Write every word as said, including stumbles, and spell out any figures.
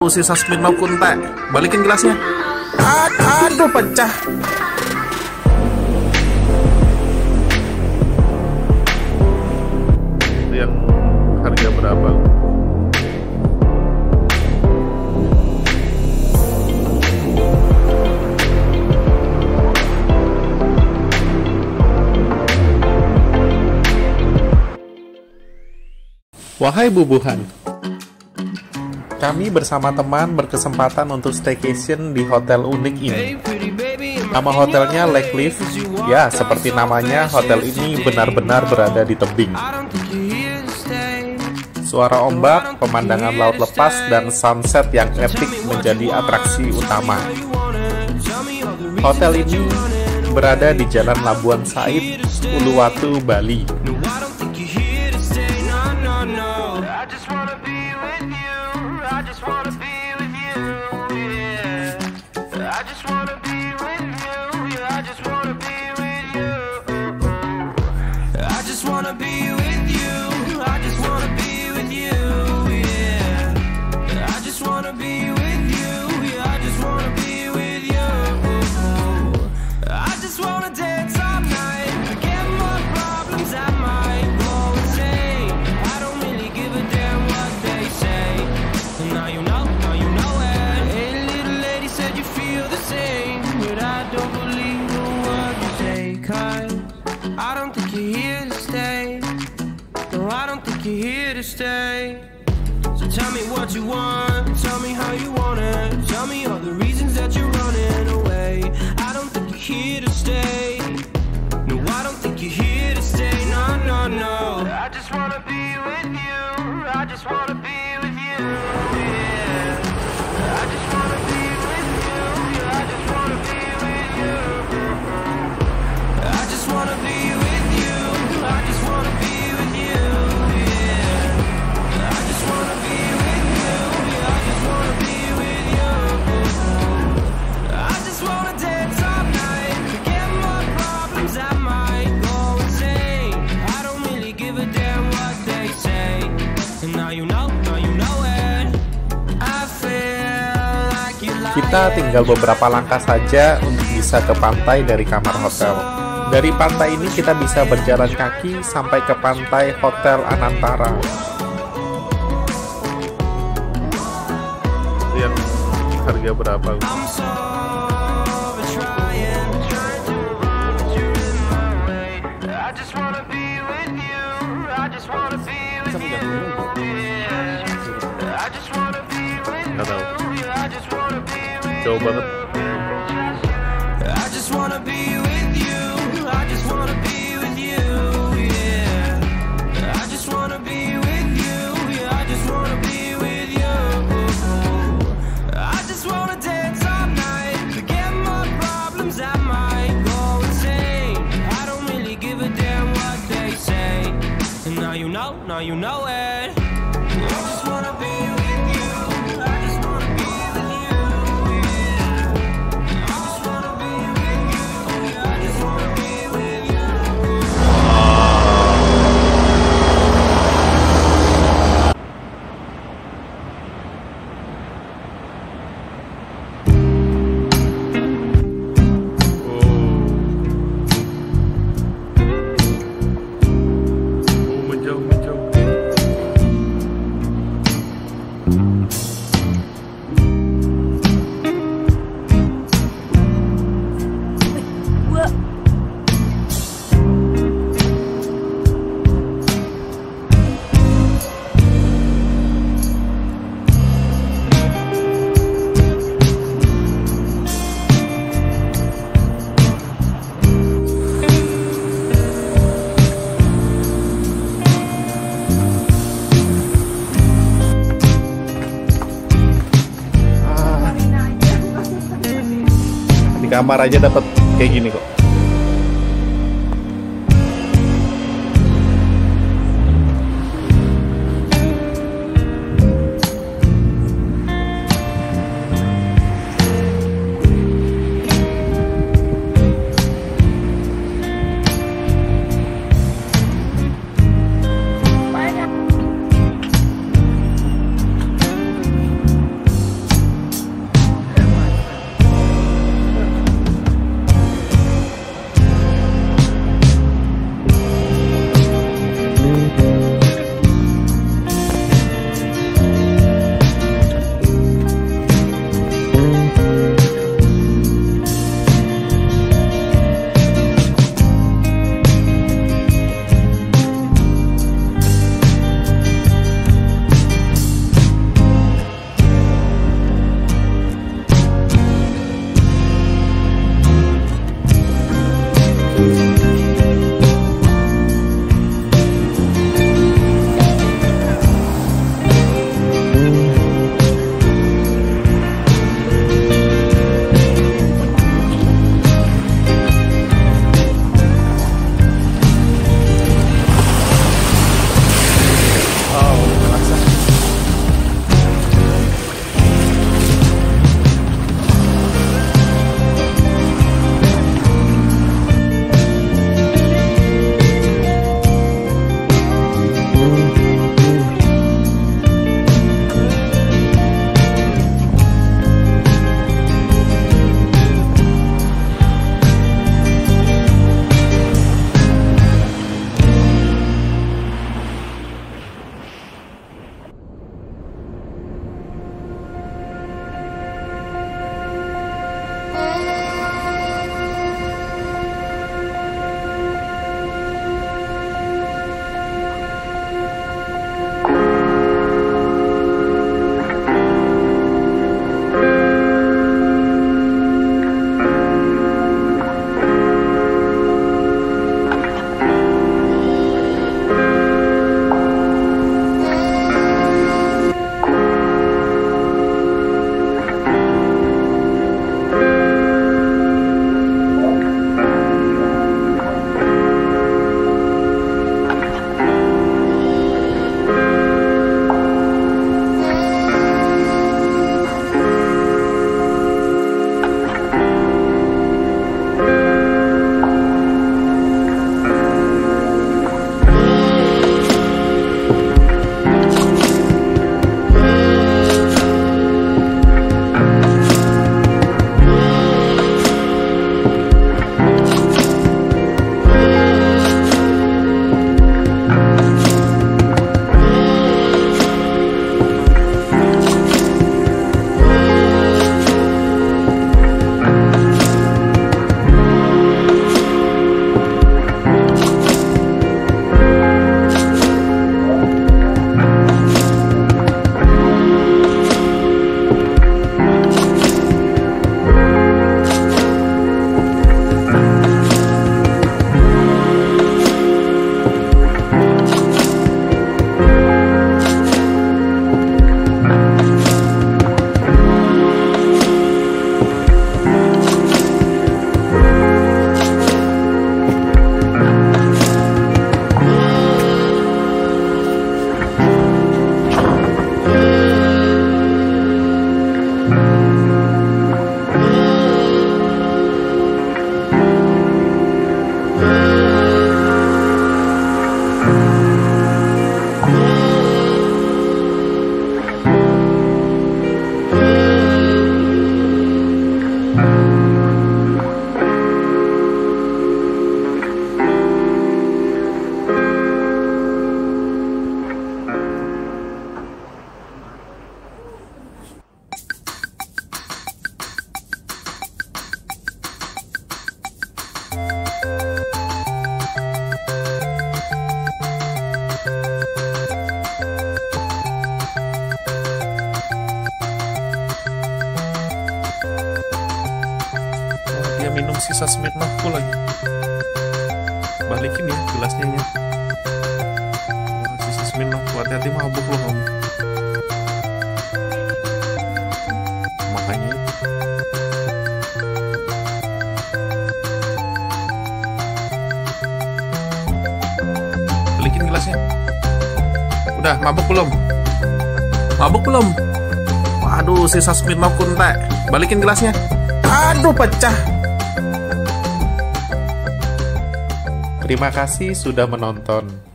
Sisa Smirnoff Kunte, balikin gelasnya. Aduh, pecah. Yang harga berapa? Wahai bubuhan, kami bersama teman berkesempatan untuk staycation di hotel unik ini. Nama hotelnya Lake Cliff. Ya, seperti namanya, hotel ini benar-benar berada di tebing. Suara ombak, pemandangan laut lepas, dan sunset yang epic menjadi atraksi utama. Hotel ini berada di Jalan Labuan Said, Uluwatu, Bali. Stay. So tell me what you want, tell me how you want it, tell me all the reasons that you're running away. I don't think you're here to stay. No, I don't think you're here to stay. No, no, no. I just wanna be with you. I just wanna be with you. Yeah. I just wanna be with you. I just wanna be with you. I just wanna be with you. I just wanna be with you. Kita tinggal beberapa langkah saja untuk bisa ke pantai dari kamar hotel. Dari pantai ini kita bisa berjalan kaki sampai ke pantai Hotel Anantara. Yang harga berapa? Nggak tahu. Jauh banget. Now you know it. Kamar aja dapat kayak gini kok. minum sisa Smirnoffku lagi. Balikin ya gelasnya ya. Wah, sisa Smirnoffku, hati-hati mabuk loh kamu. Makanya balikin gelasnya. Udah, mabuk belum? Mabuk belum? Waduh, sisa Smirnoff kuntek. Balikin gelasnya. Aduh, pecah. Terima kasih sudah menonton.